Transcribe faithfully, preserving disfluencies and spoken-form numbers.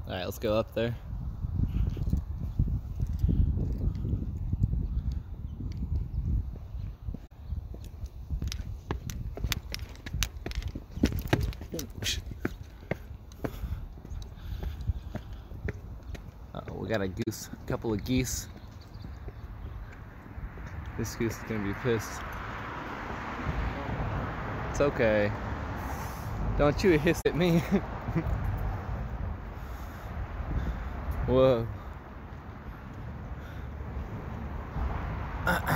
Alright, let's go up there. Uh, we got a goose, a couple of geese. This goose is gonna be pissed. It's okay. Don't you hiss at me. Whoa.